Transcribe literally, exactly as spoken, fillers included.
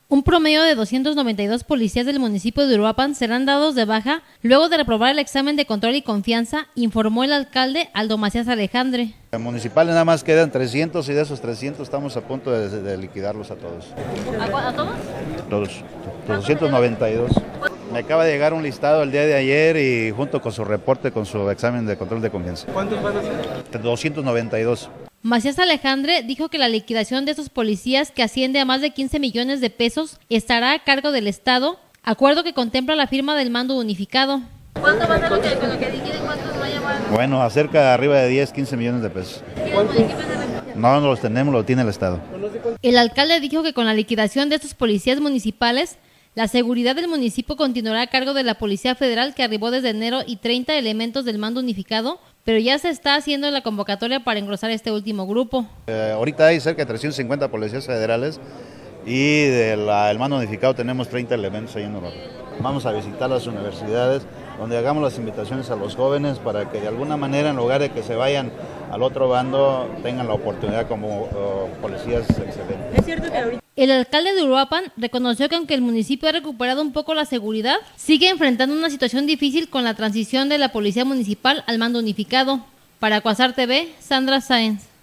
Un promedio de doscientos noventa y dos policías del municipio de Uruapan serán dados de baja luego de reprobar el examen de control y confianza, informó el alcalde Aldo Macías Alejandre. En municipales nada más quedan trescientos y de esos trescientos estamos a punto de, de liquidarlos a todos. ¿A, a todos? Los, los doscientos noventa y dos. Me acaba de llegar un listado el día de ayer y junto con su reporte, con su examen de control de confianza. ¿Cuántos van a ser? doscientos noventa y dos. Macías Alejandre dijo que la liquidación de estos policías, que asciende a más de quince millones de pesos, estará a cargo del Estado, acuerdo que contempla la firma del mando unificado. ¿Cuánto va a ser lo que, con lo que liquiden? ¿Cuántos va a llevar? Bueno, acerca de arriba de diez, quince millones de pesos. No, no los tenemos, lo tiene el Estado. El alcalde dijo que con la liquidación de estos policías municipales, la seguridad del municipio continuará a cargo de la Policía Federal, que arribó desde enero, y treinta elementos del mando unificado, pero ya se está haciendo la convocatoria para engrosar este último grupo. Eh, ahorita hay cerca de trescientos cincuenta policías federales y del mando unificado tenemos treinta elementos ahí en Uruapan. Vamos a visitar las universidades donde hagamos las invitaciones a los jóvenes para que de alguna manera, en lugar de que se vayan al otro bando, tengan la oportunidad como uh, policías excelentes. Es cierto que ahorita... El alcalde de Uruapan reconoció que aunque el municipio ha recuperado un poco la seguridad, sigue enfrentando una situación difícil con la transición de la policía municipal al mando unificado. Para Cuasar T V, Sandra Sáenz.